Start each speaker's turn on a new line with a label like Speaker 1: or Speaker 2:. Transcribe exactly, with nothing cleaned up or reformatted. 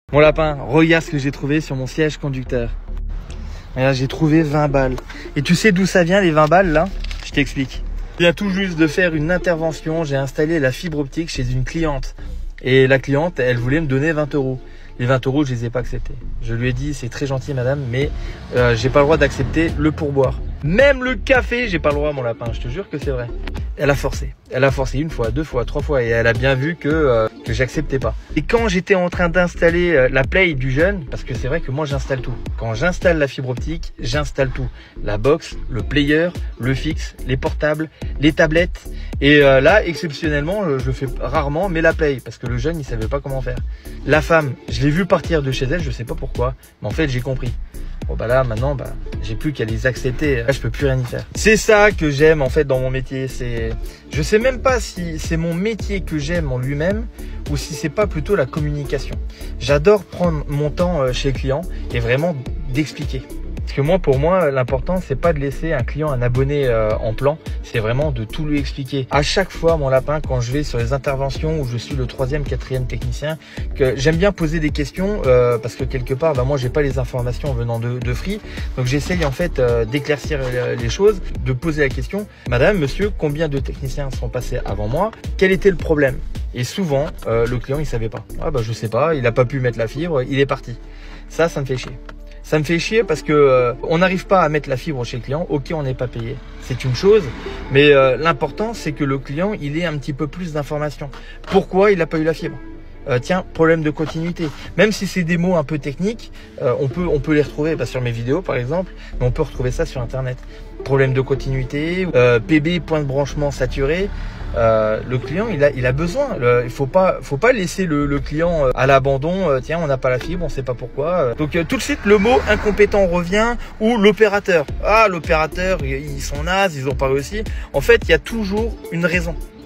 Speaker 1: Mon lapin, regarde ce que j'ai trouvé sur mon siège conducteur. Regarde, j'ai trouvé vingt balles. Et tu sais d'où ça vient les vingt balles là? Je t'explique. Je viens tout juste de faire une intervention. J'ai installé la fibre optique chez une cliente. Et la cliente, elle voulait me donner vingt euros. Les vingt euros, je les ai pas acceptés. Je lui ai dit, c'est très gentil madame, mais euh, j'ai pas le droit d'accepter le pourboire. Même le café, j'ai pas le droit mon lapin, je te jure que c'est vrai. Elle a forcé. Elle a forcé une fois, deux fois, trois fois et elle a bien vu que, euh, que j'acceptais pas. Et quand j'étais en train d'installer euh, la Play du jeune, parce que c'est vrai que moi j'installe tout. Quand j'installe la fibre optique, j'installe tout. La box, le player, le fixe, les portables, les tablettes. Et euh, là, exceptionnellement, je fais rarement, mais la Play, parce que le jeune, il savait pas comment faire. La femme, je l'ai vu partir de chez elle, je sais pas pourquoi, mais en fait j'ai compris. Bon bah là maintenant bah j'ai plus qu'à les accepter, là je peux plus rien y faire. C'est ça que j'aime en fait dans mon métier, c'est je sais même pas si c'est mon métier que j'aime en lui-même ou si c'est pas plutôt la communication. J'adore prendre mon temps chez le client et vraiment d'expliquer. Parce que moi, pour moi, l'important, c'est pas de laisser un client, un abonné euh, en plan, c'est vraiment de tout lui expliquer. À chaque fois, mon lapin, quand je vais sur les interventions où je suis le troisième, quatrième technicien, que j'aime bien poser des questions euh, parce que quelque part, bah, moi, j'ai pas les informations venant de, de Free, donc j'essaye en fait euh, d'éclaircir les choses, de poser la question, Madame, Monsieur, combien de techniciens sont passés avant moi? Quel était le problème? Et souvent, euh, le client, il savait pas. Ah bah je sais pas, il a pas pu mettre la fibre, il est parti. Ça, ça me fait chier. Ça me fait chier parce que euh, on n'arrive pas à mettre la fibre chez le client. Ok, on n'est pas payé, c'est une chose, mais euh, l'important c'est que le client il ait un petit peu plus d'informations. Pourquoi il n'a pas eu la fibre? euh, Tiens, problème de continuité. Même si c'est des mots un peu techniques, euh, on peut on peut les retrouver bah, sur mes vidéos par exemple, mais on peut retrouver ça sur internet. Problème de continuité, euh, P B point de branchement saturé. Euh, le client il a il a besoin. Le, il faut pas faut pas laisser le, le client à l'abandon. Euh, tiens, on n'a pas la fibre, on sait pas pourquoi. Donc euh, tout de suite le mot incompétent revient ou l'opérateur. Ah l'opérateur ils sont nazes, ils ont pas réussi. En fait il y a toujours une raison.